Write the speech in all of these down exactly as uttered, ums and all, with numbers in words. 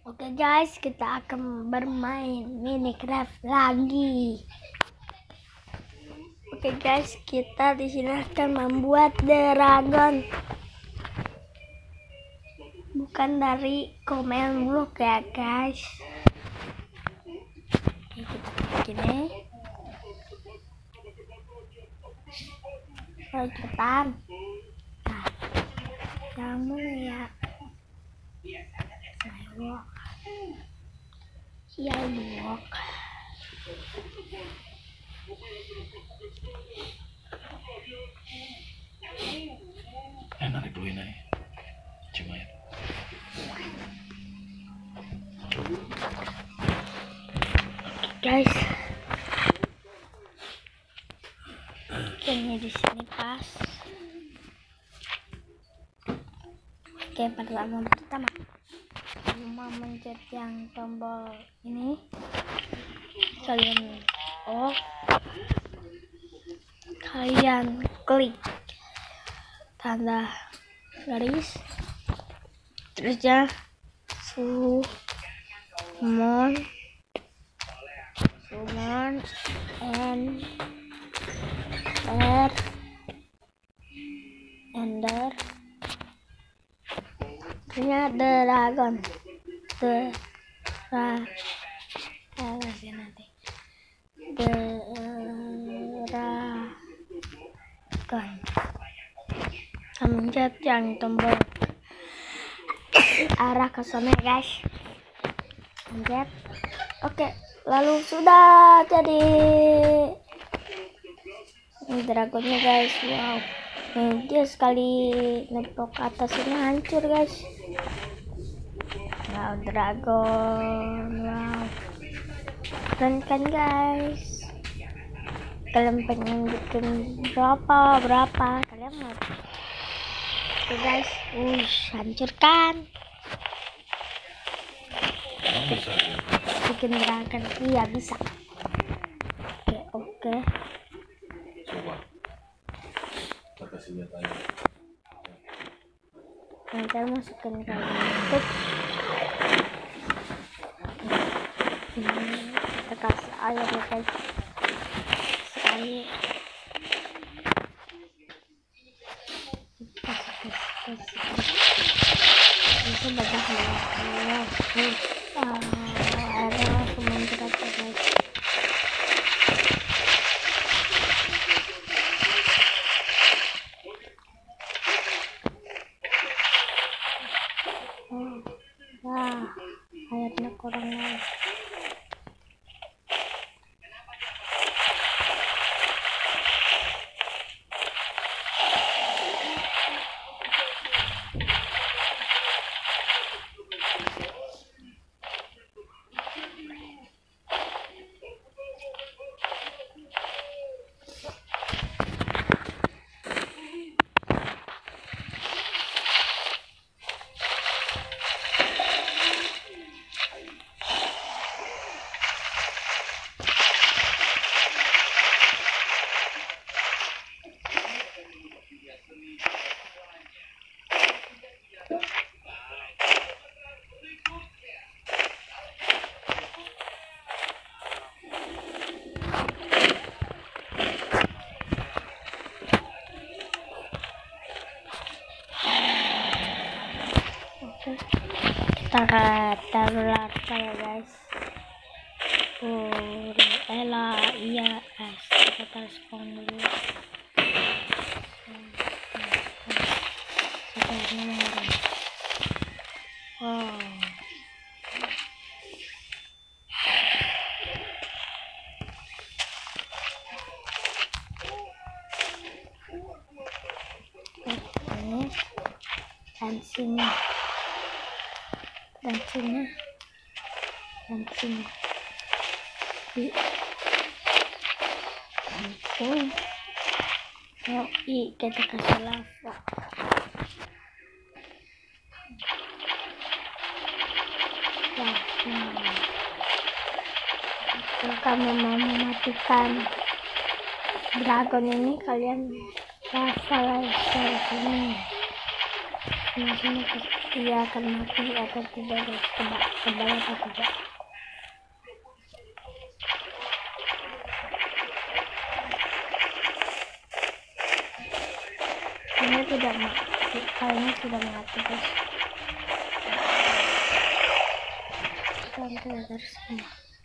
Oke guys, kita akan bermain Minecraft lagi. Oke guys, kita di sini akan membuat dragon. Bukan dari comment block ya guys. Oke, kita begini. Oh, cepetan. Nah, yang mana ya? Skywalk. Skywalk. Enak dibuluin aja. Cuma ya. Guys, kayaknya di sini pas. Oke, pertama pertama cuma mencet yang tombol ini, kalian oh kalian klik tanda garis, terusnya summon summon and enter ender punya dragon the ra eh, nanti dragon mencet yang tombol arah ke sana guys, mencet. Oke, lalu sudah jadi ini dragonnya guys. Wow, nih dia sekali nepok ke atas ini hancur guys. Wow, dragon, wow, keren kan guys. Kalian pengen bikin berapa berapa kalian mau? Oke guys, uh hancurkan. Bisa. Bikin dragon, iya bisa. Oke oke. Coba. Kita kasih lihat aja. Nanti masukin ke YouTube. Ini kita kasih air ya guys. Sekali. Kasih kasih kasih. Bisa baca hal. Ah, ada langsung mencetak guys. Wah, airnya kurang guys. Kita taruh larva ya guys. Oh, Ella, iya guys, kita taruh spawn dulu. Oh, ini dan sini dan sini dan sini dan sini. Yuk, kita kasih lava. Kalau kamu mau mematikan dragon ini, kalian lava dari sini. masing-masing dia akan mati atau tidak, guys. Coba kembali atau tidak. Ini tidak mati, kayaknya sudah mati, guys. Kita terus semua.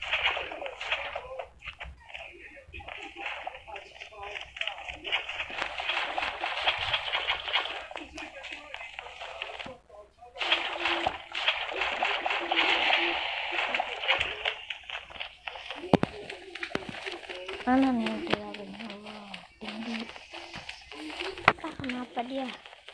Mana nih dia? Allah, tinggi. Ah, kenapa dia?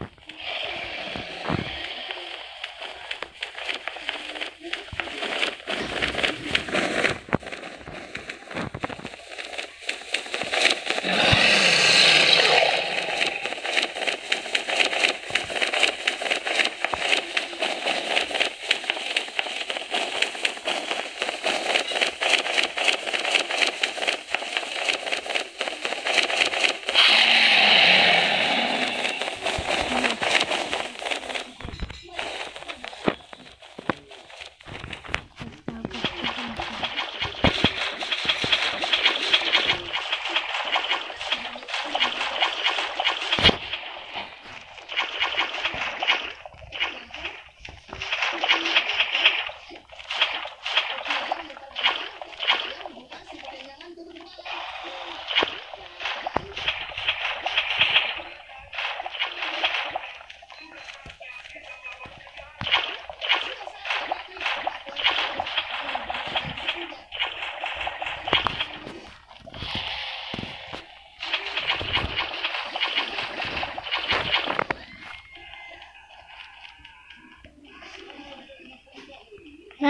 Nah,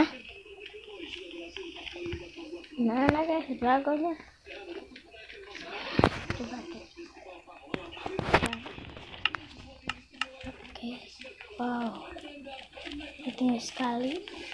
mana guys dragonnya? Coba deh. Oke, wow, ini tinggi sekali.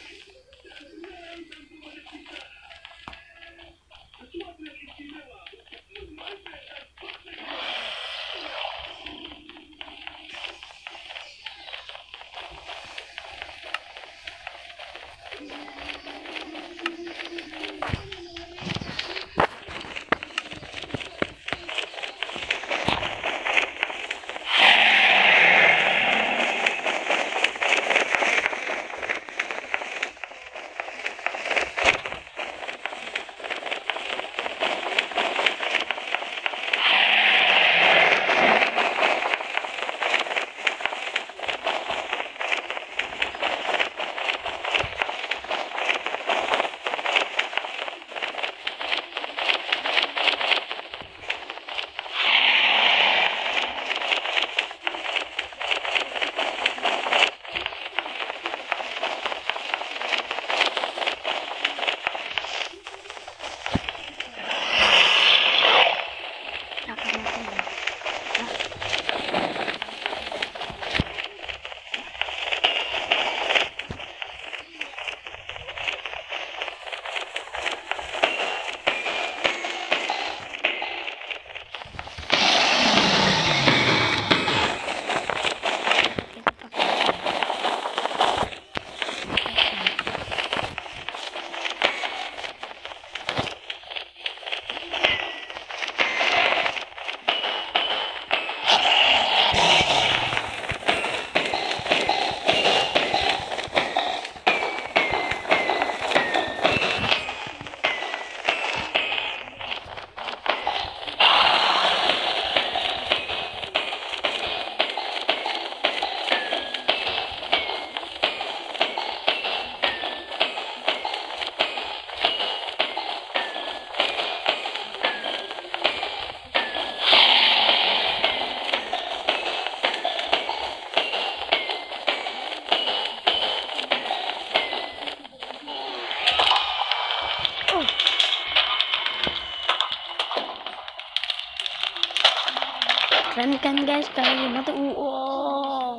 Keren kan guys, kali ini tuh wow,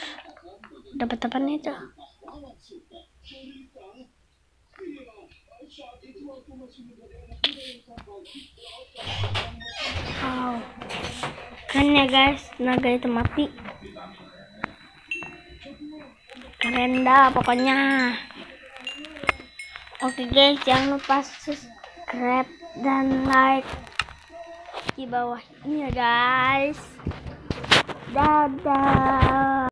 dapat apa nih tuh? Wow, keren ya guys, naga itu mati. Keren dah pokoknya. Oke guys, jangan lupa subscribe dan like di bawah ini ya guys. Dadah.